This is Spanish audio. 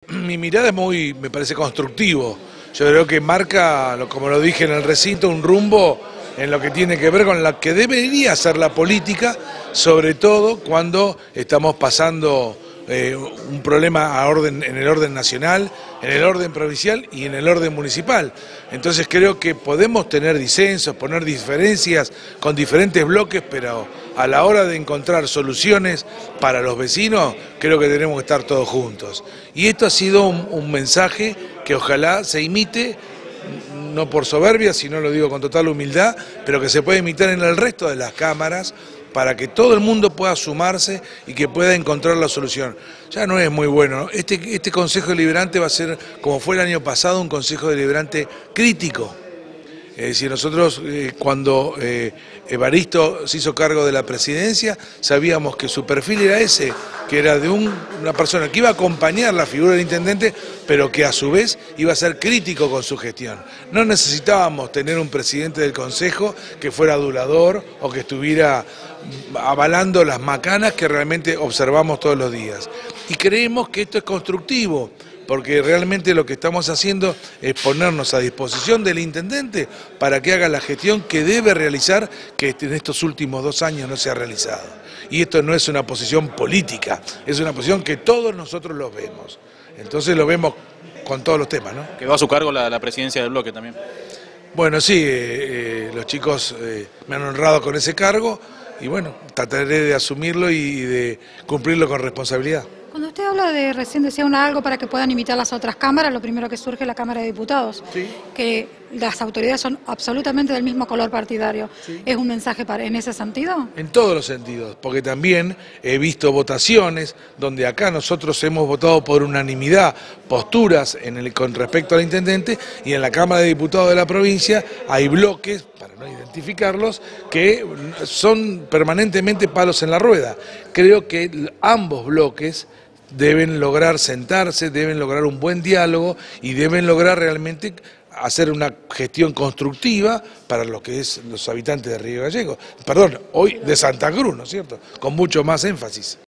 Mi mirada es me parece constructivo. Yo creo que marca, como lo dije en el recinto, un rumbo en lo que tiene que ver con la que debería ser la política, sobre todo cuando estamos pasando un problema en el orden nacional, en el orden provincial y en el orden municipal. Entonces creo que podemos tener disensos, poner diferencias con diferentes bloques, pero a la hora de encontrar soluciones para los vecinos, creo que tenemos que estar todos juntos. Y esto ha sido un mensaje que ojalá se imite, no por soberbia, sino lo digo con total humildad, pero que se puede imitar en el resto de las cámaras, para que todo el mundo pueda sumarse y que pueda encontrar la solución. Ya no es muy bueno, ¿no? Este Consejo Deliberante va a ser, como fue el año pasado, un Consejo Deliberante crítico. Es decir, nosotros cuando Evaristo se hizo cargo de la presidencia, sabíamos que su perfil era ese, que era de una persona que iba a acompañar la figura del intendente, pero que a su vez iba a ser crítico con su gestión. No necesitábamos tener un presidente del Consejo que fuera adulador o que estuviera avalando las macanas que realmente observamos todos los días. Y creemos que esto es constructivo, porque realmente lo que estamos haciendo es ponernos a disposición del intendente para que haga la gestión que debe realizar, que en estos últimos 2 años no se ha realizado. Y esto no es una posición política, es una posición que todos nosotros lo vemos. Entonces lo vemos con todos los temas, ¿no? Quedó a su cargo la presidencia del bloque también. Bueno, sí, los chicos me han honrado con ese cargo y bueno, trataré de asumirlo y de cumplirlo con responsabilidad. Cuando usted habla de, recién decía algo para que puedan imitar las otras cámaras, lo primero que surge es la Cámara de Diputados, sí, que las autoridades son absolutamente del mismo color partidario. Sí. ¿Es un mensaje en ese sentido? En todos los sentidos, porque también he visto votaciones donde acá nosotros hemos votado por unanimidad posturas con respecto al intendente, y en la Cámara de Diputados de la provincia hay bloques, para no identificarlos, que son permanentemente palos en la rueda. Creo que ambos bloques deben lograr sentarse, deben lograr un buen diálogo y deben lograr realmente hacer una gestión constructiva para lo que es los habitantes de Río Gallegos. Perdón, hoy de Santa Cruz, ¿no es cierto? Con mucho más énfasis.